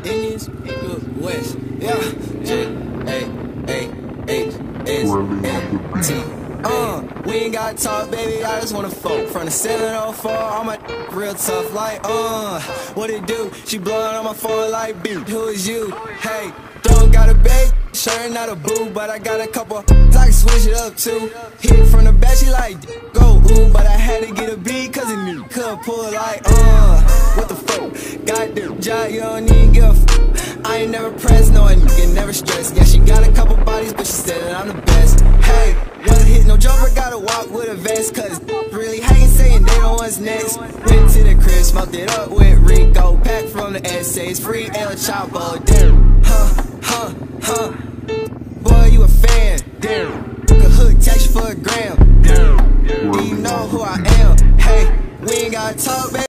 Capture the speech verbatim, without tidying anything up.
Indians, good West. Yeah. J A A H S T. Uh, we ain't gotta talk, baby, I just wanna fuck. From the seven oh four, all my real tough, like, uh, what it do? She blowing on my phone like, beat, who is you? Hey, don't got a bag, sure not a boo, but I got a couple, I can switch it up too. Hit it from the back, she like, go, ooh, but I had to get a beat, cause it knew, could pull like, uh, what the fuck? Got the job, you don't need give a fuck. I ain't never pressed, no, I nigga never stressed. Yeah, she got a couple bodies, but she said that I'm the best. Hey, one hit, no jumper, gotta walk with a vest, cause really hanging, saying they know what's next. Went to the crib, smoked it up with Rico, pack from the essays, free El Chapo, damn. Huh, huh, huh. Boy, you a fan, damn. Took a hook, text you for a gram, damn. Do you know who I am? Hey, we ain't gotta talk, baby.